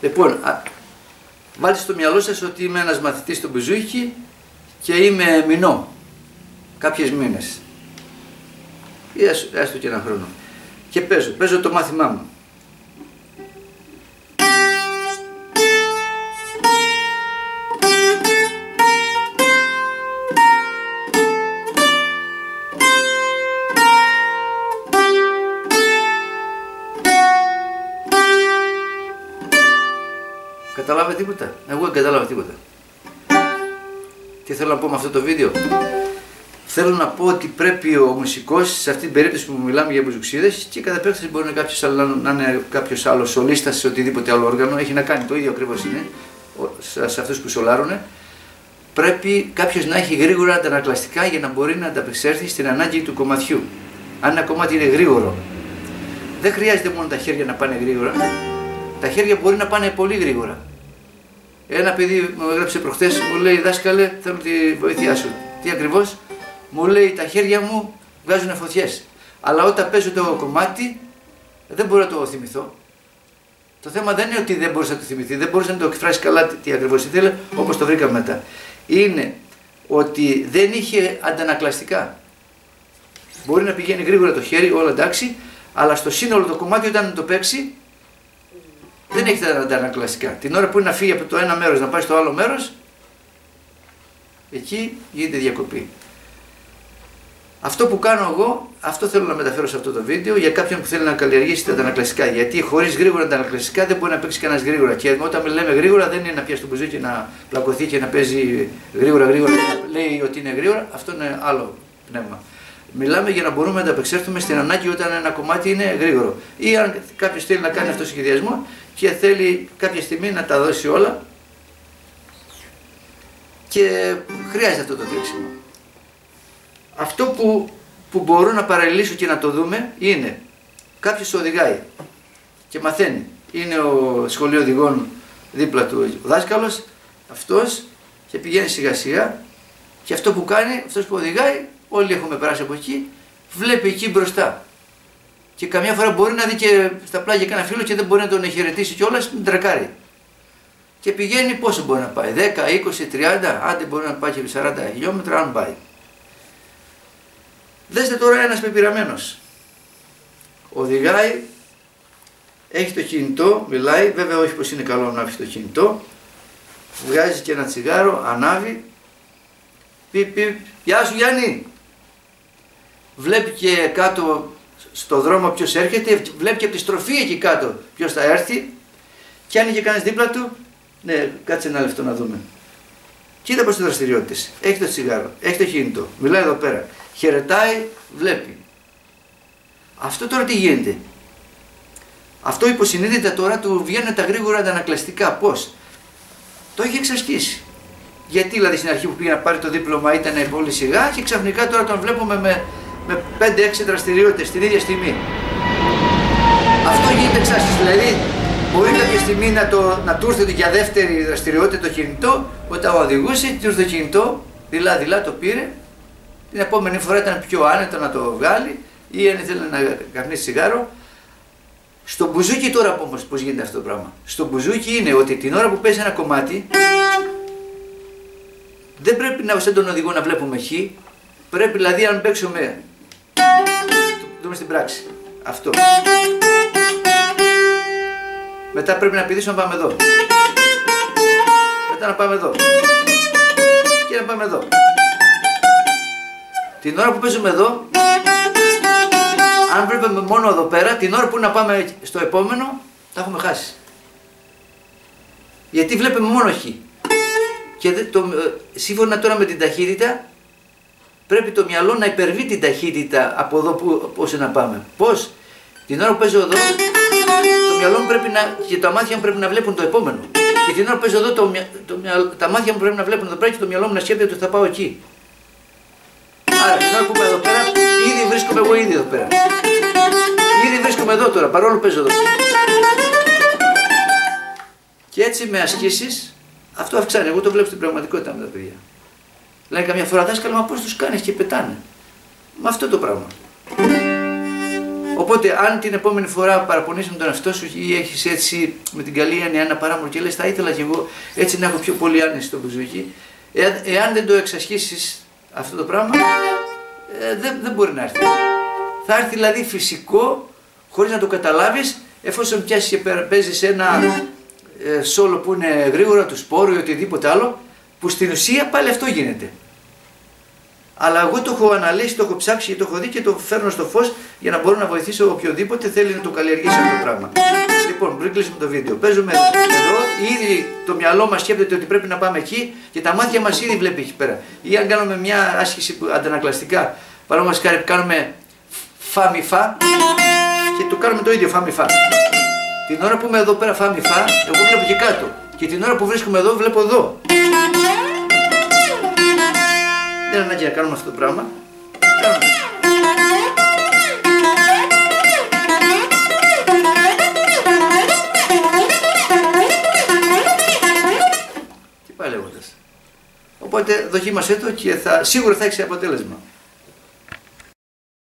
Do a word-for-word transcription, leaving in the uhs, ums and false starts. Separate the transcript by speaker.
Speaker 1: Λοιπόν, α, βάλτε στο μυαλό σας ότι είμαι ένας μαθητής στο μπουζούκι και είμαι μηνό, κάποιες μήνες, ή έστω και ένα χρόνο. Και παίζω, παίζω το μάθημά μου. Καταλάβατε τίποτα? Εγώ δεν κατάλαβα τίποτα. Τι θέλω να πω με αυτό το βίντεο? Θέλω να πω ότι πρέπει ο μουσικός, σε αυτή την περίπτωση που μιλάμε για μπουζουξίδες, και κατά επέκταση μπορεί να είναι κάποιος άλλο, να είναι κάποιος άλλος σολίστας σε οτιδήποτε άλλο όργανο, έχει να κάνει το ίδιο ακριβώς είναι, σε αυτούς που σολάρουν. Πρέπει κάποιος να έχει γρήγορα αντανακλαστικά για να μπορεί να ανταπεξέλθει στην ανάγκη του κομματιού. Αν ένα κομμάτι είναι γρήγορο, δεν χρειάζεται μόνο τα χέρια να πάνε γρήγορα, τα χέρια μπορεί να πάνε πολύ γρήγορα. Ένα παιδί μου έγραψε προχθές, μου λέει, δάσκαλε, θέλω τη βοήθειά σου. Τι ακριβώς? Μου λέει, τα χέρια μου βγάζουν φωτιές. Αλλά όταν παίζω το κομμάτι, δεν μπορώ να το θυμηθώ. Το θέμα δεν είναι ότι δεν μπορείς να το θυμηθεί, δεν μπορείς να το εκφράσεις καλά τι ακριβώς ήθελε, όπως το βρήκαμε μετά. Είναι ότι δεν είχε αντανακλαστικά. Μπορεί να πηγαίνει γρήγορα το χέρι, όλα εντάξει, αλλά στο σύνολο το κομμάτι όταν το παίξει, δεν έχει τα αντανακλαστικά. Την ώρα που είναι να φύγει από το ένα μέρος να πάει στο άλλο μέρος, εκεί γίνεται διακοπή. Αυτό που κάνω εγώ, αυτό θέλω να μεταφέρω σε αυτό το βίντεο για κάποιον που θέλει να καλλιεργήσει τα αντανακλαστικά. Γιατί χωρίς γρήγορα αντανακλαστικά δεν μπορεί να παίξει κανένας γρήγορα. Και όταν λέμε γρήγορα, δεν είναι να πιάσει το μπουζούκι, να πλακωθεί και να παίζει γρήγορα γρήγορα και να λέει ότι είναι γρήγορα. Αυτό είναι άλλο πνεύμα. Μιλάμε για να μπορούμε να ανταπεξέλθουμε στην ανάγκη όταν ένα κομμάτι είναι γρήγορο. Ή αν κάποιος θέλει να κάνει αυτό το σχεδιασμό και θέλει κάποια στιγμή να τα δώσει όλα και χρειάζεται αυτό το τρέξιμο. Αυτό που, που μπορώ να παραλληλήσω και να το δούμε είναι κάποιος οδηγάει και μαθαίνει. Είναι ο σχολείο οδηγών δίπλα του ο δάσκαλος, αυτός, και πηγαίνει σιγά σιγά και αυτό που κάνει, αυτός που οδηγάει, όλοι έχουμε περάσει από εκεί, βλέπει εκεί μπροστά. Και καμιά φορά μπορεί να δει και στα πλάγια κανένα φίλο και δεν μπορεί να τον χαιρετήσει κιόλας, μην τρακάρει. Και πηγαίνει πόσο μπορεί να πάει, δέκα, είκοσι, τριάντα, άντε μπορεί να πάει και σαράντα χιλιόμετρα, αν πάει. Δέστε τώρα ένας πεπειραμένος. Οδηγάει, έχει το κινητό, μιλάει, βέβαια όχι πως είναι καλό να αφήσει το κινητό, βγάζει και ένα τσιγάρο, ανάβει, πιπ, πιπ, γεια σου Γιάννη. Βλέπει και κάτω στο δρόμο ποιος έρχεται, βλέπει και από τη στροφή εκεί κάτω ποιος θα έρθει και αν είχε κανένας δίπλα του, ναι, κάτσε ένα λεπτό να δούμε. Κοίτα πως είναι δραστηριότητες, έχει το τσιγάρο, έχει το κινητό, μιλάει εδώ πέρα, χαιρετάει, βλέπει. Αυτό τώρα τι γίνεται? Αυτό υποσυνείδητα τώρα του βγαίνουν τα γρήγορα αντανακλαστικά. Πώς? Το έχει εξασκήσει. Γιατί δηλαδή στην αρχή που πήγε να πάρει το δίπλωμα ήταν πολύ σιγά και ξαφνικά τώρα τον βλέπουμε με, με πέντε έξι δραστηριότητες την ίδια στιγμή. Αυτό γίνεται εξάσκηση. Δηλαδή μπορεί κάποια στιγμή να, το, να του έρθει για δεύτερη δραστηριότητα το κινητό, όταν οδηγούσε, του ήρθε το κινητό, δειλά-δειλά το πήρε, την επόμενη φορά ήταν πιο άνετο να το βγάλει ή αν ήθελε να καπνίσει τσιγάρο. Στο μπουζούκι τώρα όμως πώς γίνεται αυτό το πράγμα? Στο μπουζούκι είναι ότι την ώρα που παίζει ένα κομμάτι, δεν πρέπει να σαν τον οδηγό να βλέπουμε χ, πρέπει δηλαδή αν παίξουμε, το δούμε στην πράξη, αυτό. Μετά πρέπει να πηδήσουμε να πάμε εδώ. Μετά να πάμε εδώ. Και να πάμε εδώ. Την ώρα που παίζουμε εδώ, αν βλέπουμε μόνο εδώ πέρα, την ώρα που να πάμε στο επόμενο, τα έχουμε χάσει. Γιατί βλέπουμε μόνο χ. Και το, σύμφωνα τώρα με την ταχύτητα, πρέπει το μυαλό να υπερβεί την ταχύτητα από εδώ που, όσο να πάμε. Πώς? Την ώρα που παίζω εδώ, το μυαλό μου πρέπει να, και τα μάτια μου πρέπει να βλέπουν το επόμενο. Και την ώρα που παίζω εδώ, το, το, το, τα μάτια μου πρέπει να βλέπουν εδώ πέρα και το μυαλό μου να σκέφτεται ότι θα πάω εκεί. Άρα την ώρα που είμαι εδώ πέρα, ήδη βρίσκομαι εγώ ήδη εδώ πέρα. Ήδη βρίσκομαι εδώ τώρα, παρόλο που παίζω εδώ. Και έτσι με ασκήσεις, αυτό αυξάνει. Εγώ το βλέπω στην πραγματικότητα με τα παιδιά. Λένε καμιά φορά, δάσκαλα, μα πώς τους κάνεις και πετάνε. Με αυτό το πράγμα. Οπότε, αν την επόμενη φορά παραπονείς με τον εαυτό σου ή έχεις έτσι με την καλή έννοια ένα παράμορφο και λες, θα ήθελα κι εγώ έτσι να έχω πιο πολύ άνεση στο ζωή, εάν, εάν δεν το εξασχίσεις αυτό το πράγμα, ε, δεν, δεν μπορεί να έρθει. Θα έρθει δηλαδή φυσικό, χωρίς να το καταλάβεις, εφόσον πιάσεις και παίζεις ένα ε, σόλο που είναι γρήγορα του σπόρου ή οτιδήποτε άλλο, που στην ουσία πάλι αυτό γίνεται. Αλλά εγώ το έχω αναλύσει, το έχω ψάξει και το έχω δει και το φέρνω στο φως για να μπορώ να βοηθήσω οποιοδήποτε θέλει να το καλλιεργήσει αυτό το πράγμα. Λοιπόν, πριν κλείσουμε το βίντεο, παίζουμε εδώ, ήδη το μυαλό μας σκέφτεται ότι πρέπει να πάμε εκεί και τα μάτια μας ήδη βλέπει εκεί πέρα. Ή αν κάνουμε μια άσκηση αντανακλαστικά, παραδείγματος χάρη κάνουμε φα μη φα και το κάνουμε το ίδιο φα μη φα. Την ώρα που είμαι εδώ πέρα φα μη φα, εγώ βλέπω και κάτω. Και την ώρα που βρίσκομαι εδώ, βλέπω εδώ. Δεν είναι ανάγκη να κάνουμε αυτό το πράγμα. Κάνουμε. Και πάει λέγοντας. Οπότε δοκίμασέ το και θα, σίγουρα θα έχεις αποτέλεσμα.